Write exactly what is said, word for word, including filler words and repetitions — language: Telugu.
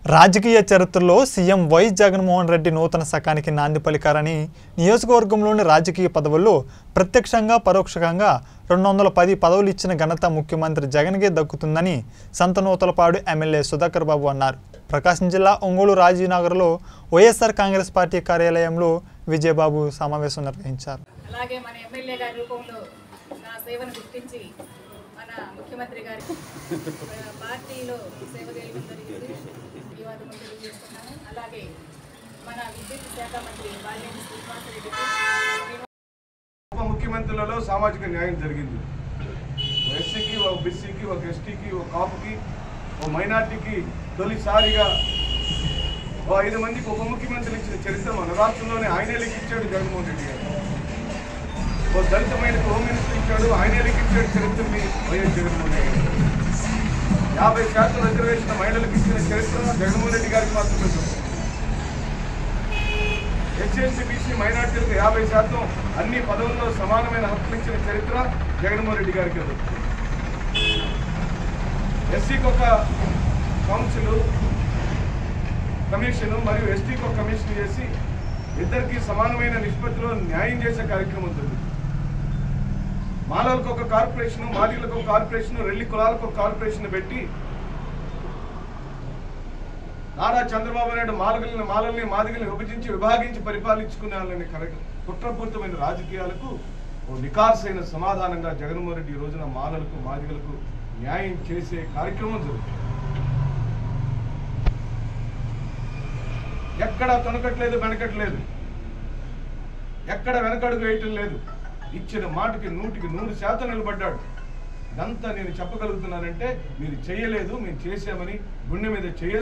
రాజకీయ చరిత్రలో సీఎం వైఎస్ జగన్మోహన్ రెడ్డి నూతన శకానికి నాంది పలికారని నియోజకవర్గంలోని రాజకీయ పదవుల్లో ప్రత్యక్షంగా పరోక్షంగా రెండు వందల పది పదవులు ఇచ్చిన ఘనత ముఖ్యమంత్రి జగన్కే దక్కుతుందని సంతనూతలపాడు ఎమ్మెల్యే సుధాకర్ బాబు అన్నారు. ప్రకాశం జిల్లా ఒంగోలు రాజీనగర్లో వైఎస్ఆర్ కాంగ్రెస్ పార్టీ కార్యాలయంలో విజయబాబు సమావేశం నిర్వహించారు. అలాగే మన ఎమ్మెల్యే గారి రూపంలో నా సేవను గుర్తించి మన ముఖ్యమంత్రి గారి పార్టీలో సేవ చేయడం జరిగింది. ధన్యవాదాలు తెలియజేస్తున్నాను. అలాగే మన విద్యుత్ శాఖ మంత్రి బాలినేని శ్రీనివాసరెడ్డి ఉప ముఖ్యమంత్రులలో సామాజిక న్యాయం జరిగింది. ఎస్సీకి ఒక బీసీకి ఒక ఎస్టీకి ఒక కాపుకి ఒక మైనార్టీకి తొలిసారిగా ఓ ఐదు మందికి ఉప ముఖ్యమంత్రులు ఇచ్చిన చరిత్ర మన రాష్ట్రంలోనే ఆయనే లెక్కించాడు జగన్మోహన్ రెడ్డి గారు. ఓ దళిత మహిళకు హోమ్ మినిస్టర్ ఇచ్చాడు, ఆయనే లెక్కించాడు చరిత్రని వైఎస్ జగన్మోహన్ రెడ్డి గారు. యాభై శాతం రిజర్వేషన్ మహిళలకు ఇచ్చిన చరిత్ర జగన్మోహన్ రెడ్డి గారికి మాత్రమే చెప్తాం. ఎస్సీ బీసీ మైనార్టీలకు యాభై శాతం అన్ని పదవుల్లో సమానమైన హక్కులు ఇచ్చిన చరిత్ర జగన్మోహన్ రెడ్డి గారికి. ఎస్సీకి ఒక కౌన్సిల్ కమిషన్ మరియు ఎస్టీకి ఒక కమిషన్ చేసి ఇద్దరికి సమానమైన నిష్పత్తిలో న్యాయం చేసే కార్యక్రమం ఉంది. మాలలకు ఒక కార్పొరేషన్, మాదిగలకు ఒక కార్పొరేషన్, రెల్లి కులాలకు ఒక కార్పొరేషన్ పెట్టి నారా చంద్రబాబు నాయుడు మాలగల్ని మాలల్ని మాదిగల్ని విభజించి విభాగించి పరిపాలించుకునే కుట్రపూరితమైన రాజకీయాలకు ఓ నికార్సైన సమాధానంగా జగన్మోహన్ రెడ్డి ఈ రోజున మాలలకు మాదిగలకు న్యాయం చేసే కార్యక్రమం జరుగుతుంది. ఎక్కడా తొనకట్లేదు, వెనకట్లేదు, ఎక్కడ వెనకడుగు వేయటం లేదు. ఇచ్చిన మాటకి నూటికి నూరు శాతం నిలబడ్డాడు. ఇదంతా నేను చెప్పగలుగుతున్నానంటే మీరు చేయలేదు, మేము చేసామని గుండె మీద చేయ